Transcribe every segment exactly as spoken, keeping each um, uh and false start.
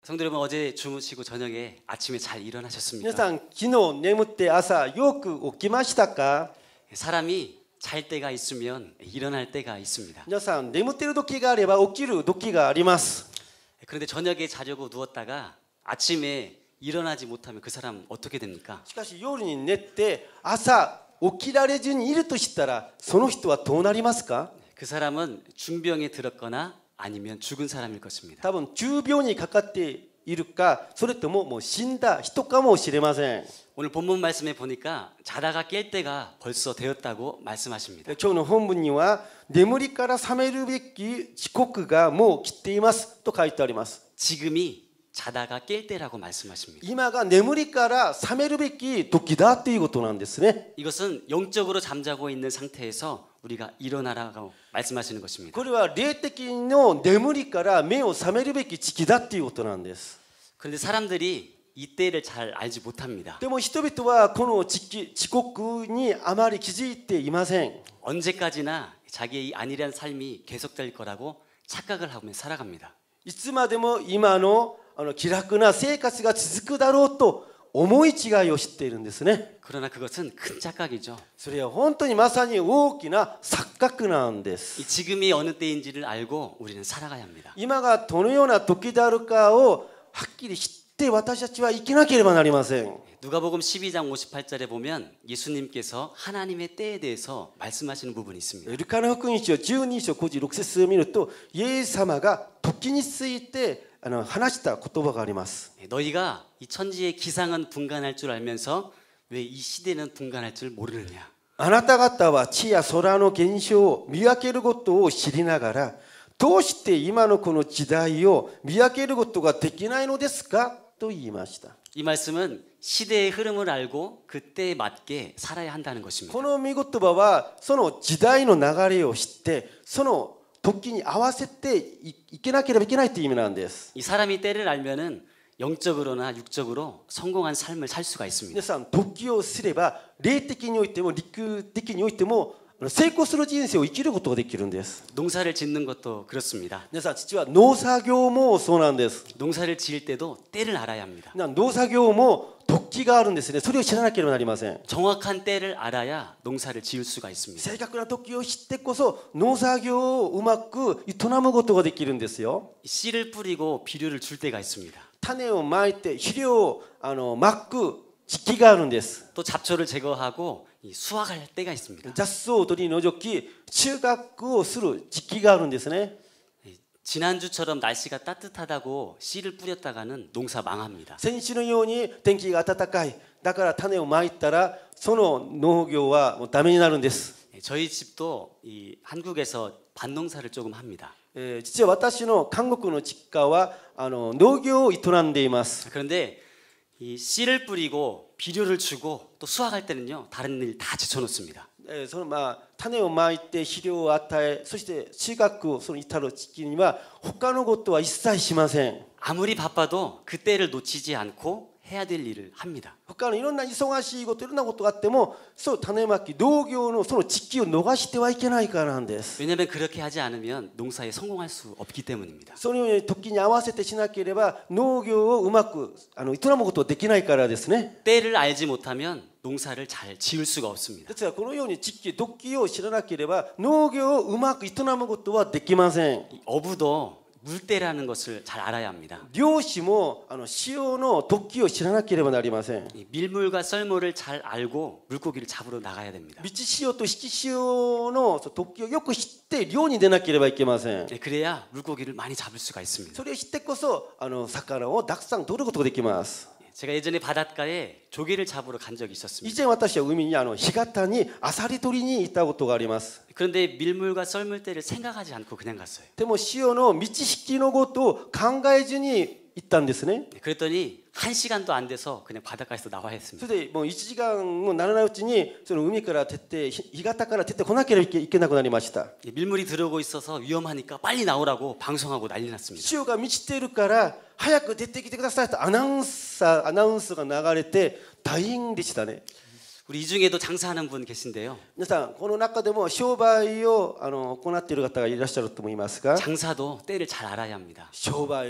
성도 여러분, 어제 주무시고 저녁에 아침에 잘 일어나셨습니까? 皆さん、昨日眠って朝よく起きましたか？ 사람이 잘 때가 있으면 일어날 때가 있습니다. 皆さん、眠っている時があれば起きる時があります。 그런데 저녁에 자려고 누웠다가 아침에 일어나지 못하면 그 사람 어떻게 됩니까? しかし夜に寝て朝起きられずにいるとしたらその人はどうなりますか？ 그 사람은 중병에 들었거나 아니면 죽은 사람일 것입니다. 多分重病にかかっているか、それとももう死んだ人かもしれません。 오늘 본문 말씀에 보니까 자다가 깰 때가 벌써 되었다고 말씀하십니다. 今日の本文には眠りから覚めるべき時刻がもう来ていますと書いてあります。 지금이 자다가 깰 때라고 말씀하십니다. 今が眠りから覚めるべき時だということなんですね。 이것은 영적으로 잠자고 있는 상태에서 우리가 일어나라고 말씀하시는 것입니다. これは霊的の眠りから目を覚めるべき時期だということなんです。 그런데 사람들이 이 때를 잘 알지 못합니다. でも人々はこの時期時刻にあまり気づいていません。 언제까지나 자기의 안일한 삶이 계속될 거라고 착각을 하며 살아갑니다. いつまでも今のあの気楽な生活が続くだろうと思い違いを知っているんですね。 그러나 그것은 큰 착각이죠. それは本当にまさに大きな錯覚なんです。 이 지금이 어느 때인지를 알고 우리는 살아가야 합니다. 今がどのような時であるかをはっきり知って私たちは生きなければなりません。 누가복음 십이 장 오십팔 절에 보면 예수님께서 하나님의 때에 대해서 말씀하시는 부분이 있습니다. ルカの福音書じゅうに章ごじろく節を見るとイエス様が時についてあの話した言葉があります。 너희가 이 천지의 기상은 분간할 줄 알면서 왜 이 시대는 분간할 줄 모르느냐? あなた方は地や空の現象を見分けることを知りながらどうして今のこの時代を見分けることができないのですかと言いました。 이 말씀은 시대의 흐름을 알고 그때에 맞게 살아야 한다는 것입니다. この御言葉はその時代の流れを知ってその時に合わせていけなければいけないという意味なんです。 이 사람이 때를 알면은 영적으로나 육적으로 성공한 삶을 살 수가 있습니다. 皆さん時をすれば霊的においても陸的においても成功する人生を生きることができるんです。 농사를 짓는 것도 그렇습니다. 皆さん父は農作業もそうなんです。 농사를 지을 때도 때를 알아야 합니다. 農作業も時があるんですね。それを知らなければなりません。 정확한 때를 알아야 농사를 지을 수가 있습니다. 正確な時を知ってこそ農作業をうまく営むことができるんですよ。 씨를 뿌리고 비료를 줄 때가 있습니다. 種をまいて肥料をあのまく時期があるんです。 또 잡초를 제거하고 이 수확할 때가 있습니다. 雑草を取り除き収穫をする時期があるんですね。 지난주처럼 날씨가 따뜻하다고 씨를 뿌렸다가는 농사 망합니다. 先週のように天気が暖かいだから種をまいたらその農業はもうダメになるんです。 저희 집도 이 한국에서 밭농사를 조금 합니다. えー、実は私の韓国の実家はあの農業を営んでいます。 그런데 이 씨를 뿌리고 비료를 주고 또 수확할 때는요 다른 일 다 제쳐놓습니다. えー、そのまあ種をまいて肥料を与えそして収穫をその至る時期には他のことは一切しません。 아무리 바빠도 그 때를 놓치지 않고 해야 될 일을 합니다. 他のいろんな忙しいこといろんなことがあってもそう種まき農業のその時期を逃してはいけないからなんです。 왜냐하면 그렇게 하지 않으면 농사에 성공할 수 없기 때문입니다. そのように時に合わせてしなければ農業をうまくあの営むことができないからですね。 때를 알지 못하면 농사를 잘 지을 수가 없습니다. ですからこのように時期時を知らなければ農業をうまく営むことはできません。 어부도 물때라는 것을 잘 알아야 합니다. 漁師もあの潮の時を知らなければなりません。 밀물과 썰물을 잘 알고 물고기를 잡으러 나가야 됩니다. 満ち潮と引き潮の時をよく知って漁に出なければいけません。 그래야 물고기를 많이 잡을 수가 있습니다. それを知ってこそあの魚をたくさん取ることができます。 제가 예전에 바닷가에 조개를 잡으러 간 적이 以 있었습니다. 前私は海にあの干潟にアサリ取りに行ったことがあります。 그런데 밀물과 썰물때를 생각하지 않고 그냥 갔어요. でも潮の満ち引きのことを考えずに行ったんですね。 그랬더니 한 시간도 안 돼서 그냥 바닷가에서 나와야 そ 했습니다. れでもういちじかんもならないうちにその海から出て干潟から出てこなければいけなくなりました。 밀물이 들어오고 있어서 위험하니까 빨리 나오라고 방송하고 난리 났습니다. 潮が満ちているから早く出てきてくださいとアナウンサーアナウンスが流れて大変でしたね。 우리 이 중에도 장사하는 분 계신데요. 皆さんこの中でも商売をあの行っている方がいらっしゃると思いますが 장사도 때를 잘 알아야 합니다. 商売も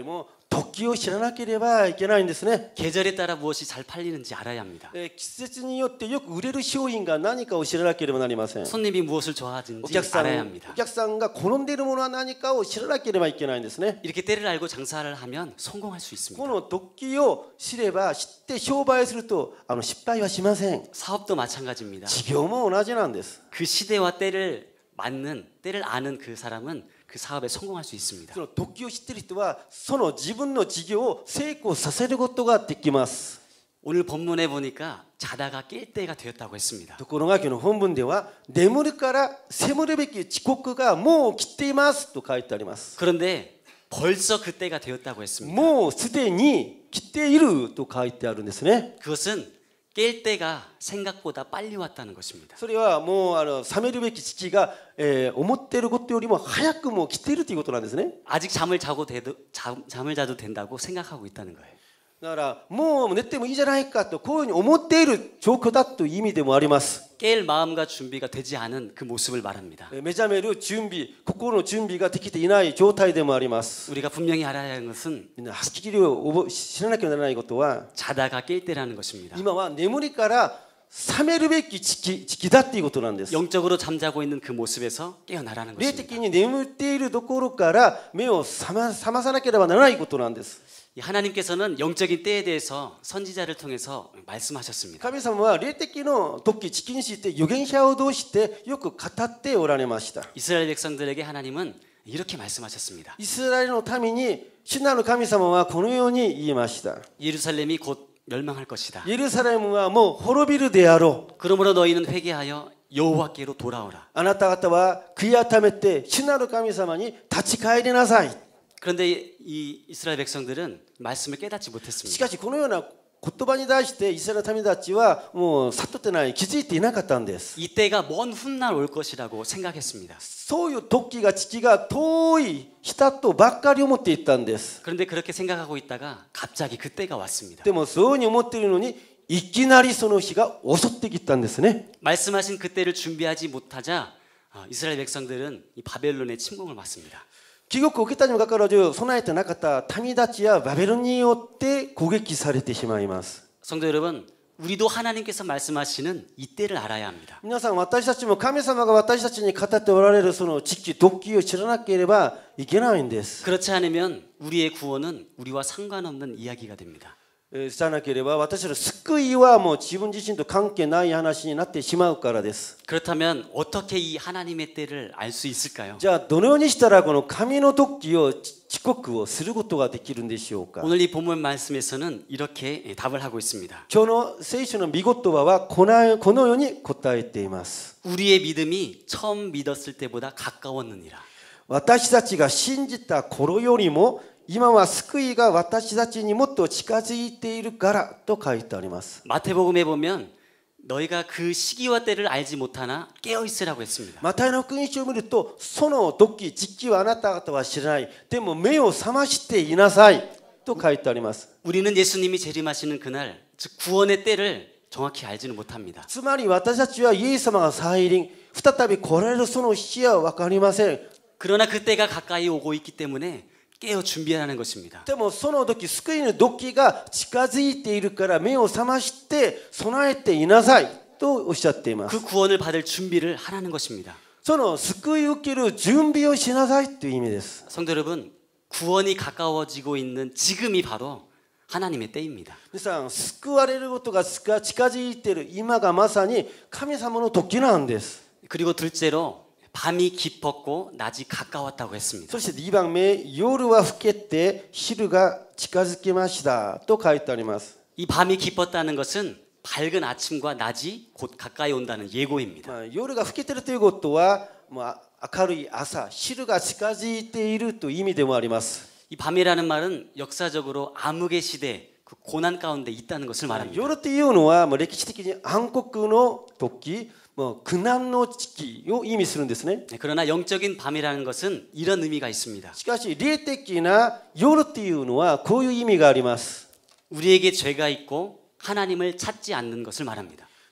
時を知らなければいけないんですね。 계절에 따라 무엇이 잘 팔리는지 알아야 합니다. えー季節によってよく売れる商品が何かを知らなければなりません。 손님이 무엇을 お 좋아하는지 客さん 알아야 합니다. お客さんが好んでいるものは何かを知らなければいけないんですね。 이렇게 때를 알고 장사를 하면 성공할 수 있습니다. この時を知れば知って商売するとあの失敗はしません。 사업도 마찬가지입니다. 事業も同じなんです。 그 시대와 때를 맞는 때를 아는 그 사람은 그 사업에 성공할 수 있습니다. その時を知っている人はその自分の事業を成功させることができます。 오늘 본문에 보니까 자다가 깰 때가 되었다고 했습니다. ところが今日の本文では眠るから責るべき遅刻がもう来ていますと書いてあります。 그런데 벌써 그 때가 되었다고 했습니다. もうすでに来ていると書いてあるんですね。 그것은 깰 때가 생각보다 빨리 왔다는 것입니다. それはもうあの覚めるべき父が、えー思っていることよりも早くもう来ているということなんですね。 아직 잠을 자고 돼도 잠, 잠을 자도 된다고 생각하고 있다는 거예요. だからもう寝てもいいじゃないかとこういうふうに思っている状況だという意味でもあります。 깰 마음과 준비가 되지 않은 그 모습을 말합니다. 目覚める準備、心の準備ができていない状態でもあります。 우리가 분명히 알아야 하는 것은 みんなはっきり覚え知らなきゃならないことは 자다가 깰 때라는 것입니다. 今は眠りから覚めるべき時期、時期だっていうことなんです。 영적으로 잠자고 있는 그 모습에서 깨어나라는 霊 것입니다. 的に眠っているところから目を覚ま、覚まさなければならないことなんです。 이 하나님께서는 영적인 때에 대해서 선지자를 통해서 말씀하셨습니다. 神様は霊的の時、時期について預言者を通してよく語っておられました。 이스라엘 백성들에게 하나님은 이렇게 말씀하셨습니다. イスラエルのために主なる神様はこのように言いました。 예루살렘이 곧 멸망할 것이다. エルサレムはもう滅びるであろう。 그러므로 너희는 회개하여 여호와께로 돌아오라. あなた方は悔い改めて主なる神様に立ち返りなさい。 그런데 이 이스라엘 백성들은 말씀을 깨닫지 し 못했습니다. かしこのような言葉に対してイスラエルの民たちはもう悟ってない、気づいていなかったんです。 이때가 먼 훗날 올 것이라고 생각했습니다. そういう時が時期が遠い人とばっかり思っていたんです。 그런데 그렇게 생각하고 있다가 갑자기 그때가 왔습니다. でもそういうふうに思っているのにいきなりその日が襲ってきたんですね。 말씀하신 그때를 준비하지 못하자 이스라엘 백성들은 이 바벨론의 침공을 맞습니다. 記憶を受けたにもかかわらず備えてなかった民たちやバベロンによって攻撃されてしまいます。 성도 여러분, 우리도 하나님께서 말씀하시는 이때를 알아야 합니다. 皆さん、私たちも神様が私たちに語っておられるその時期、時を知らなければいけないんです。 그렇지 않으면 우리의 구원은 우리와 상관없는 이야기가 됩니다. えーさなければ私たちの救いはもう自分自身と関係ない話になってしまうからです。 그렇다면 어떻게 이 하나님의 때를 알 수 있을까요? じゃあどのようにしたらこの神の時を遅刻をすることができるんでしょうか。 오늘 이 본문 말씀에서는 이렇게 답을 하고 있습니다. 今日の聖書の御言葉はこのこのように答えています。 우리의 믿음이 처음 믿었을 때보다 가까웠느니라. 私たちが信じた頃よりも今は救いが私たちにもっと近づいているからと書いてあります。 마태복음에 보면 너희가 그 시기와 때를 알지 못하나 깨어 있으라고 했습니다. マタイの福音書を見るとその時時期はあなた方は知らない。でも目を覚ましていなさいと書いてあります。 우리는 예수님이 재림하시는 그날, 즉 구원의 때를 정확히 알지는 못합니다. つまり私たちはイエス様が再臨、再び来られるその日は分かりません。 그러나 그때가 가까이 오고 있기 때문에 깨어 준비하라는 것입니다. でもその時救いの時が近づいているから目を覚まして備えていなさいとおっしゃっています。 그 구원을 받을 준비를 하라는 것입니다. その救いを受ける準備をしなさいという意味です。 성도 여러분, 구원이 가까워지고 있는 지금이 바로 하나님의 때입니다. 皆さん、救われることが近づいている今がまさに神様の時なんです。 그리고 둘째로 밤이 깊었고 낮이 가까웠다고 했습니다. そしてにばんめ、夜は更けて昼が近づきましたと書いてあります。 이 밤이 깊었다는 것은 밝은 아침과 낮이 곧 가까이 온다는 예고입니다. まあ、夜が更けているということは、まあ、明るい朝、昼が近づいているという意味でもあります。 이 밤이라는 말은 역사적으로 암흑의 시대, 그 고난 가운데 있다는 것을 말합니다. 夜というのは、まあ、歴史的に暗黒の時、もう苦難の時期を意味するんですね。 그러나 영적인 밤이라는 것은 이런 의미가 있습니다. しかし霊的な夜というのはこういう意味があります。 우리에게 죄가 있고 하나님을 찾지 않는 것을 말합니다.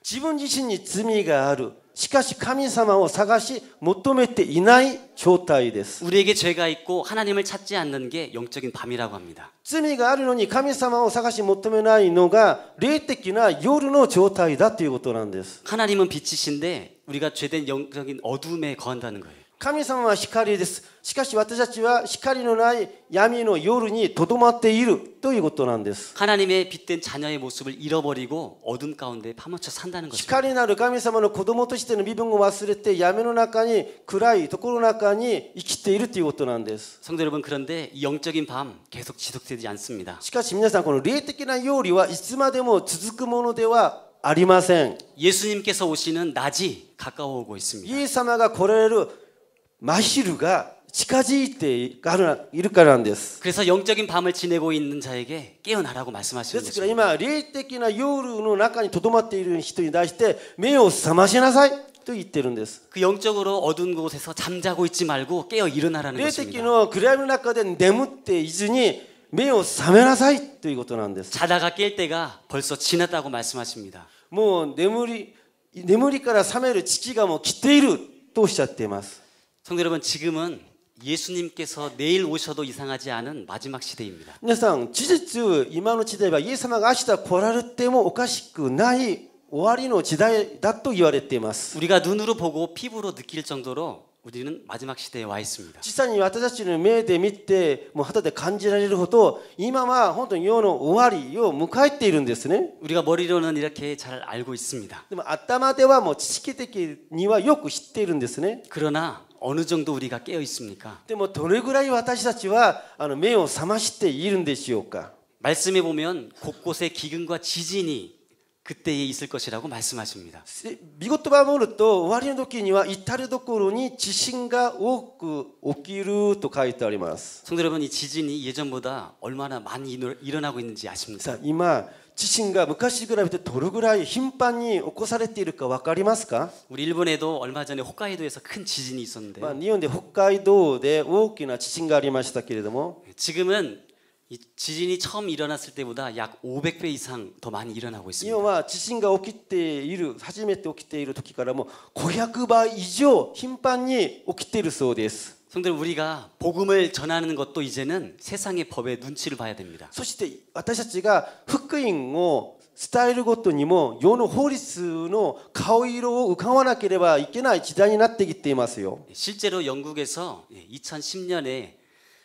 自分自身に罪がある。しかし神様を探し求めていない状態です。 우리에게 죄가 있고 하나님을 찾지 않는 게 영적인 밤이라고 합니다. 罪があるのに神様を探し求めないのが霊的な夜の状態だということなんです。 하나님은 빛이신데 우리가 죄된 영적인 어둠에 거한다는 거예요. 神様は光です。しかし私たちは光のない闇の夜にとどまっているということなんです。 하나님의 빛된 자녀의 모습을 잃어버리고 어둠 가운데 파묻혀 산다는 것입니다. 光なる神様の子供としての身分を忘れて闇の中に暗いところの中に生きているということなんです。 성도 여러분, 그런데 이 영적인 밤 계속 지속되지 않습니다. しかし皆さん、この霊的な夜はいつまでも続くものではありません。 예수님께서 오시는 낮이 가까워 오고 있습니다. イエス様が来られる真昼が近づいているからなんです。 그래서 영적인 밤을 지내고 있는 자에게 깨어나라고 말씀하시는 ですから 것입니다. 今霊的な夜の中にとどまっている人に対して目を覚ましなさいと言ってるんです。 그 영적으로 어두운 곳에서 잠자고 있지 말고 깨어 일어나라는 霊的 것입니다. の暗闇の中で眠っていずに目を覚めなさいということなんです。 자다가 깰 때가 벌써 지났다고 말씀하십니다. もう眠り眠りから覚める時期がもう来ているとおっしゃっています。 성도 여러분, 지금은 예수님께서 내일 오셔도 이상하지 않은 마지막 시대입니다. 皆さん、事実今の時代はイエス様が明日来られてもおかしくない終わりの時代だと言われています。 우리가 눈으로 보고 피부로 느낄 정도로 우리는 마지막 시대에 와 있습니다. 実際に私たちの目で見てもう肌で感じられるほど今は本当に世の終わりを迎えているんですね。 우리가 머리로는 이렇게 잘 알고 있습니다. でも頭ではもう知識的にはよく知っているんですね。 그러나 어느 정도 우리가 깨어 있습니까? でもどれぐらい私たちはあの目を覚ましているんでしょうか。 말씀에 보면 곳곳에 기근과 지진이 그때에 있을 것이라고 말씀하십니다. 御言葉を見ると終わりの時には至る所に地震が多く起きると書いてあります。 성도 여러분, 이 지진이 예전보다 얼마나 많이 일어나고 있는지 아십니까? さあ今地震が昔に比べてどれぐらい頻繁に起こされているか分かりますか？ 우리 일본에도 얼마 전에 홋카이도에서 큰 지진이 있었는데요. まあ、日本で北海道で大きな地震がありましたけれども 지금은 이 지진이 처음 일어났을 때보다 약 오백 배 이상 더 많이 일어나고 今 있습니다. は地震が起きている初めて起きている時からもごひゃくばい以上頻繁に起きているそうです。 성도들, 우리가 복음을 전하는 것도 이제는 세상의 법에 눈치를 봐야 됩니다. そして私たちが福音を伝えるごとにも世の法律の顔色を伺わなければいけない時代になってきていますよ。 실제로 영국에서 이천십 년에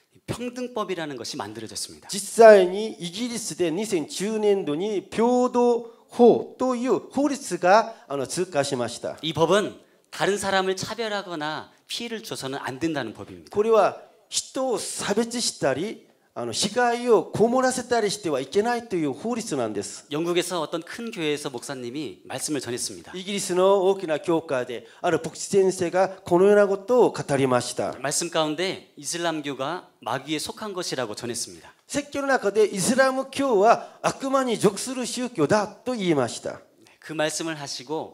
평등법이라는 것이 만들어졌습니다. 実際にイギリスでにせんじゅうねんどに平等法という法律があの通過しました。 이 법은 다른 사람을 차별하거나 피해를 줘서는 안 된다는 법입니다. これは人を差別したりあの被害をこもらせたりしてはいけないという法律なんです。 영국에서 어떤 큰 교회에서 목사님이 말씀을 전했습니다. イギリスの大きな教会である牧師先生がこのようなことを語りました。 말씀 가운데 이슬람교가 마귀에 속한 것이라고 전했습니다. 説教の中でイスラム教は悪魔に属する宗教だと言いました。 그 말씀을 하시고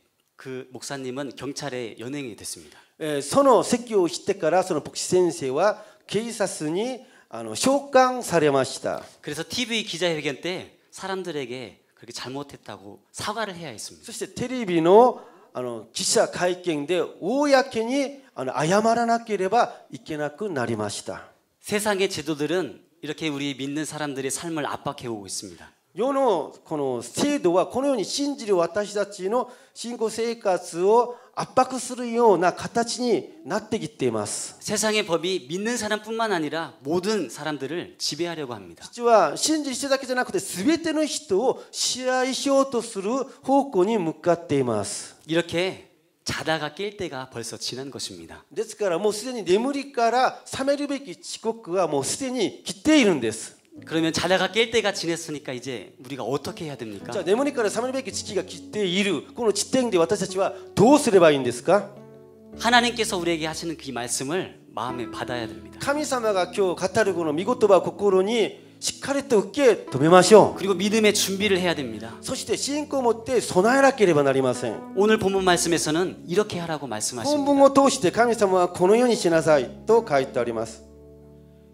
그 목사님은 경찰에 연행이 됐습니다. その説教をしてからその牧師先生は警察にあの召喚されました。 그래서 티비 기자회견 때 사람들에게 그렇게 잘못했다고 사과를 해야 했습니다. そしてテレビのあの記者会見で公にあの謝らなければいけなくなりました。 세상의 제도들은 이렇게 우리 믿는 사람들의 삶을 압박해 오고 있습니다. 世のこの制度はこのように信じる私たちの信仰生活を圧迫するような形になってきています。 세상의 법이 믿는 사람뿐만 아니라 모든 사람들을 지배하려고 합니다. 実は信じる人だけじゃなくて全ての人を支配しようとする方向に向かっています。 이렇게 자다가 깰 때가 벌써 지난 것입니다. ですからもうすでに眠りから覚めるべき時刻はもうすでに来ているんです。 그러면 자다가 깰 때가 지냈으니까 이제 우리가 어떻게 해야 됩니까? じゃあ眠りから覚めるべき時期が来ているこの地点で私たちはどうすればいいんですか？ 하나님께서 우리에게 하시는 그 말씀을 마음에 받아야 됩니다. 神様が今日語るこの御言葉を心にしっかりと受け止めましょう。 그리고 믿음의 준비를 해야 됩니다. そして信仰を持って備えなければなりません。 오늘 본문 말씀에서는 이렇게 하라고 本 말씀하십니다. 文を通して神様はこのようにしなさいと書いてあります。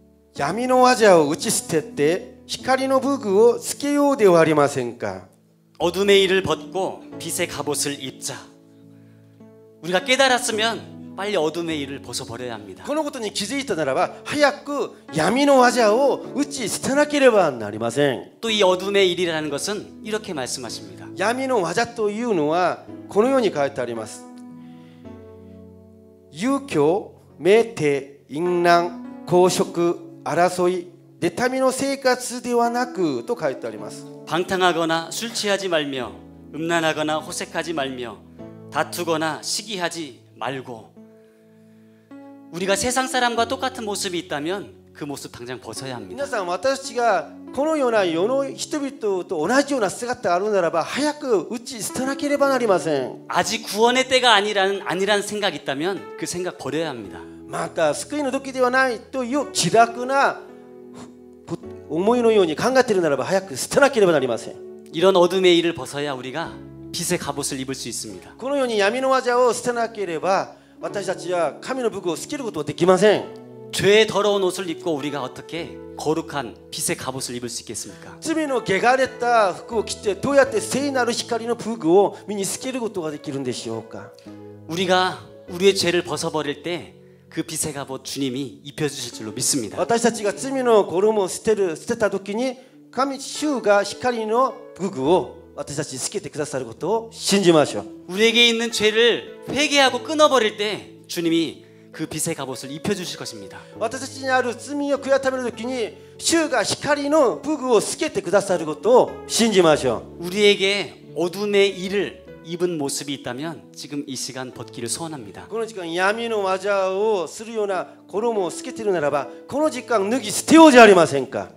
闇の技を打ち捨てて光の武具をつけようではありませんか。 어둠의 일을 벗고 빛의 갑옷을 입자. 우리가 깨달았으면 빨리 어둠의 일을 벗어버려야 합니다. このことに気づいたならば早く闇の技を打ち捨てなければなりません。 또 이 어둠의 일이라는 것은 이렇게 말씀하십니다. 闇の技というのはこのように書いてあります。遊興、酩酊、淫乱、公職、争い、妬みの生活ではなくと書いてあります。 방탕하거나 술 취하지 말며 음란하거나 호색하지 말며 다투거나 시기하지 말고. 우리가 세상 사람과 똑같은 모습이 있다면 그 모습 당장 벗어야 합니다. 皆さん、私たちがこのような世の人々と同じような姿があるならば早く打ち捨てなければなりません。 아직 구원의 때가 아니라는 아니라는 생각이 있다면 그 생각 버려야 합니다. また救いの時ではないという気楽な思いのように考えているならば早く捨てなければなりません。 이런 어둠의 일을 벗어야 우리가 빛의 갑옷을 입을 수 있습니다. このように闇の技を捨てなければ私たちは神の武具をつけることはできません。 죄의 더러운 옷을 입고 우리가 어떻게 거룩한 빛의 갑옷을 입을 수 있겠습니까? 罪の汚れた服を着てどうやって聖なる光の武具を身につけることができるんでしょうか。 우리가 우리의 죄를 벗어버릴 때 그 빛의 갑옷 주님이 입혀주실 줄로 믿습니다. 私たちが罪の衣を捨てる捨てた時に神主が光の武具を私たちにつけてくださることを信じましょう。 우리에게 있는 죄를 회개하고 끊어버릴 때 주님이 그 빛의 갑옷을 입혀주실 것입니다. 私たちにある罪を悔い改める時に主が光の武具をつけてくださることを信じましょう。 우리에게 어둠의 일을 입은 모습이 있다면 지금 이 시간 벗기를 소원합니다. この時間闇の技をするような衣をつけているならばこの時間脱ぎ捨てようじゃありませんか。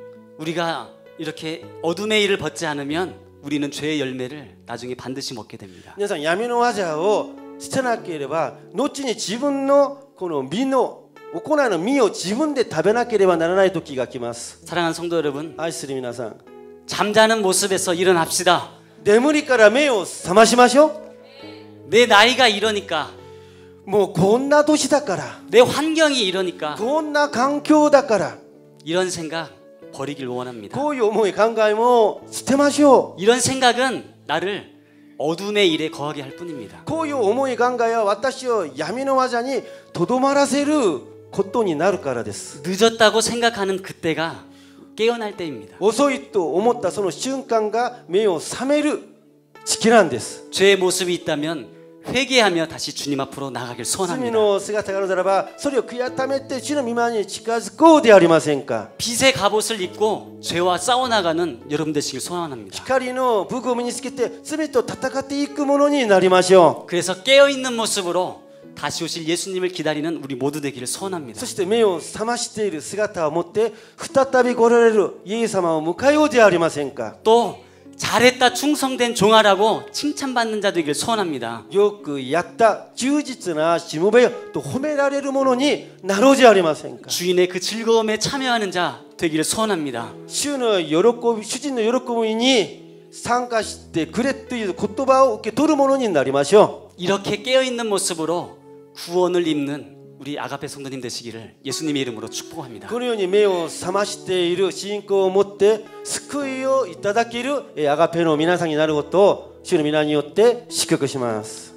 우리가 이렇게 어둠의 일을 벗지 않으면 우리는 죄의 열매를 나중에 반드시 먹게 됩니다. 皆さん闇の技を捨てなければ後に自分のこの実の行いの実を自分で食べなければならない時が来ます。 사랑하는 성도 여러분, 愛する皆さん、 잠자는 모습에서 일어납시다. 眠りから目を覚ましましょう。 내 나이가 이러니까, もうこんな年だから、 내 환경이 이러니까 こんな環境だから、 이런 생각 버리길 원합니다. こういう思い考えも捨てましょう。 이런 생각은 나를 어둠의 일에 거하게 할 뿐입니다. こういう思い考えは私を闇の技にとどまらせることになるからです。 늦었다고 생각하는 그때가 깨어날 때입니다. 遅いと思ったその瞬間が目を覚める時期なんです。 죄의 모습이 있다면 회개하며 다시 주님 앞으로 나가길 罪 소원합니다. の姿があるならばそれを悔い改めて主の御前に近づこうではありませんか。 빛의 갑옷을 입고 죄와 싸워나가는 여러분 되시길 소원합니다. 光の武具を身につけて罪と戦っていくものになりましょう。 그래서 깨어있는 모습으로 다시 오실 예수님을 기다리는 우리 모두 되기를 소원합니다. そして目を覚ましている姿を持って再び来られるイエス様を迎えようではありませんか。 또 잘했다 충성된 종아라고 칭찬받는 자 되기를 소원합니다. よくやった忠実なしもべよと褒められるものになろうじゃありませんか。 주인의 그 즐거움에 참여하는 자 되기를 소원합니다. 主の喜び、主人の喜びに参加してくれという言葉を受け取るものになりましょう。 이렇게 깨어있는 모습으로 구원을 입는 우리 아가페 성도님 되시기를 예수님의 이름으로 축복합니다. このように目を覚ましている信仰を持って救いをいただけるアガペの皆さんになることを主の皆によって祝福します。